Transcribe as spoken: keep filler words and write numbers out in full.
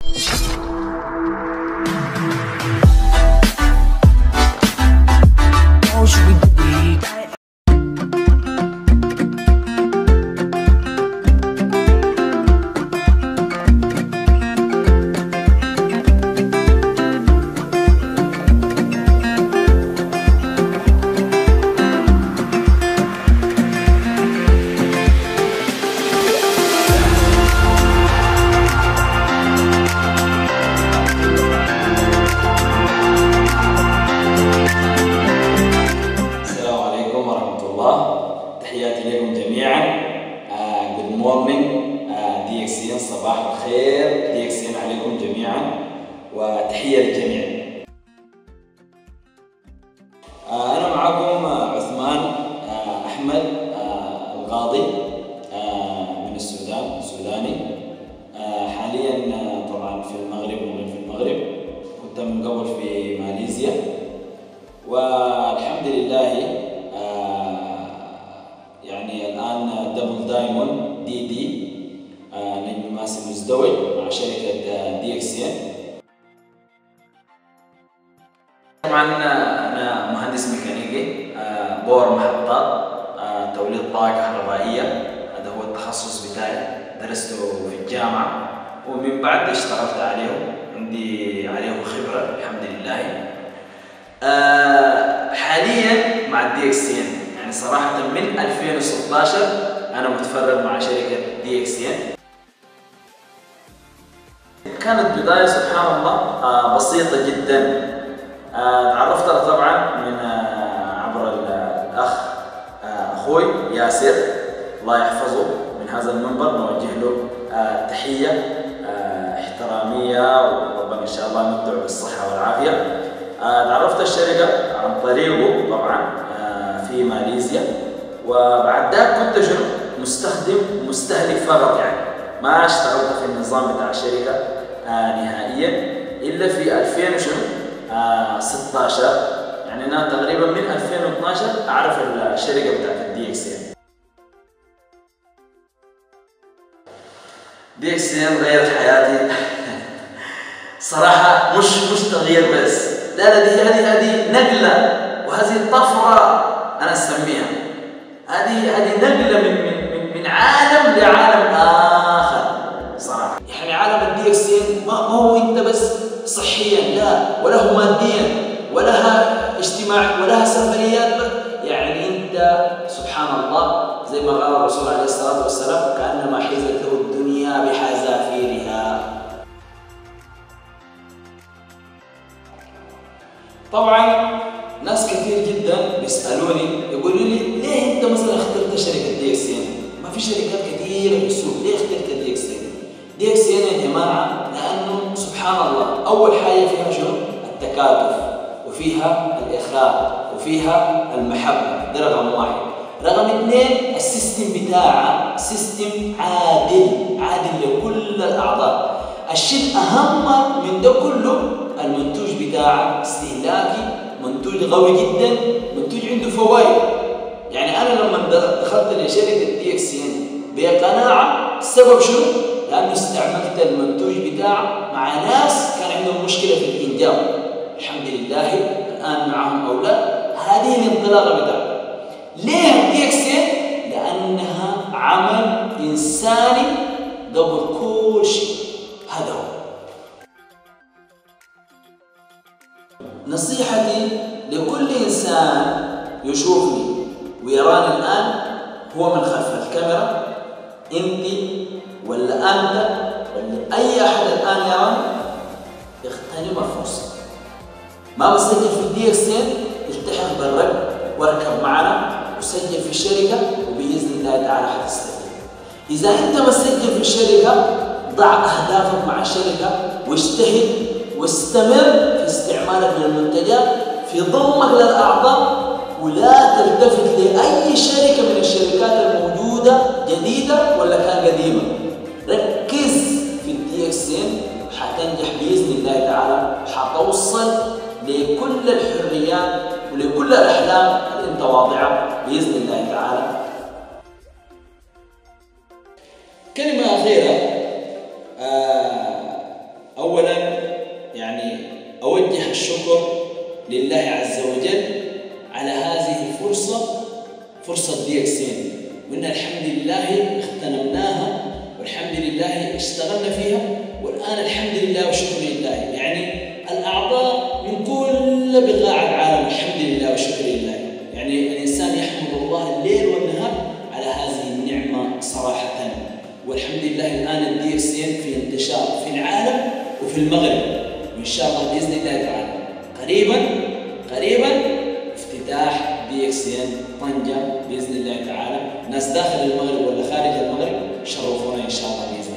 تحياتي لكم جميعا. جود مورنينج دي اكس ان، صباح الخير دي اكس ان عليكم جميعا، وتحيه للجميع. آه انا معكم عثمان آه احمد آه القاضي آه من السودان، سوداني. آه حاليا آه طبعا في المغرب، مقيم في المغرب. كنت من قبل في ماليزيا، والحمد لله يعني الآن دبل دايموند دي دي آه نجم ماسك مزدوج مع شركة دي اكس ان. طبعا أنا مهندس ميكانيكي، آه بور محطات، آه توليد طاقة كهربائية، هذا هو التخصص بتاعي. درسته في الجامعة ومن بعد اشتغلت عليه، عندي عليه خبرة الحمد لله. آه حاليا مع الدي اكس ان، يعني صراحة من ألفين وستة عشر أنا متفرغ مع شركة دي اكس ان. كانت بداية سبحان الله آه بسيطة جدا. آه تعرفت طبعا من آه عبر الأخ آه أخوي ياسر، الله يحفظه، من هذا المنبر نوجه له آه تحية آه احترامية، وربنا إن شاء الله يمتعه بالصحة والعافية. آه تعرفت الشركة عن طريقه طبعا في ماليزيا، وبعد ذاك كنت شنو مستخدم مستهلك فقط، يعني ما اشتغلت في النظام بتاع الشركه آه نهائيا الا في ألفين وستة عشر. يعني انا تقريبا من ألفين واثني عشر اعرف الشركه بتاعت الدي اكس ان. دي اكس ان غيرت حياتي صراحه، مش مش تغيير بس، لا لا دي هذه هذه نقله، وهذه طفره أنا أسميها. هذه هذه نقلة من من من عالم لعالم آخر صراحة. يعني عالم الدي اكس ان ما هو أنت بس صحيا، لا، ولا هو ماديا، ولها اجتماع، ولها سفريات. يعني أنت سبحان الله زي ما قال الرسول عليه الصلاة والسلام: كأنما حيزته الدنيا بحذافيرها. طبعا ناس كثير جدا بيسالوني يقولوا لي ليه انت مثلا اخترت شركه دي اكس ان؟ ما في شركات كثيره في السوق، ليه اخترت دي اكس ان؟ دي اكس ان يا جماعه لانه سبحان الله اول حاجه فيها شنو؟ التكاتف، وفيها الاخلاق، وفيها المحبه، ده رقم واحد. رقم اثنين السيستم بتاعها سيستم عادل، عادل لكل الاعضاء. الشيء الاهم من ده كله المنتوج بتاعها استهلاكي، منتوج قوي جدا، منتوج عنده فوائد. يعني انا لما دخلت لشركه دي اكس ان بقناعه، السبب شنو؟ لانه استعملت المنتوج بتاعه مع ناس كان عندهم مشكله في الانجاب، الحمد لله الان معهم اولاد. هذه الانطلاقه بتاعته. ليه الدي اكس ان؟ لانها عمل انساني قبل كل شيء. هذا هو نصيحتي لكل إنسان يشوفني ويراني الآن، هو من خلف الكاميرا، أنت ولا أنت ولا أي أحد الآن يراني، اغتنم الفرصة. ما بسجل في الدي اكس ان، التحق بالرقم واركب معنا وسجل في الشركة، وبإذن الله تعالى حتستفيد. إذا أنت ما تسجل في الشركة، ضع أهدافك مع الشركة واجتهد واستمر في استعمالك للمنتجات، في ضمك للأعضاء، ولا تلتفت لأي شركة من الشركات الموجودة جديدة ولا كان قديمة. ركز في الدي اكس ان، حتنجح بإذن الله تعالى، حتوصل لكل الحريات ولكل الأحلام اللي أنت واضعها بإذن الله تعالى. كلمة أخيرة، آه أولا يعني أوجه الشكر لله عز وجل على هذه الفرصة، فرصة دي إكس إن، وإن الحمد لله اغتنمناها والحمد لله اشتغلنا فيها، والآن الحمد لله والشكر لله. يعني الأعضاء من كل بقاع العالم الحمد لله والشكر لله. يعني الإنسان يحمد الله الليل والنهار على هذه النعمة صراحة. والحمد لله الآن الدي إكس إن في انتشار في العالم وفي المغرب، وإن شاء الله بإذن الله تعالى قريبا قريبا افتتاح دي إكس إن طنجة بإذن الله تعالى. ناس داخل المغرب ولا خارج المغرب شرفونا إن شاء الله بإذن الله.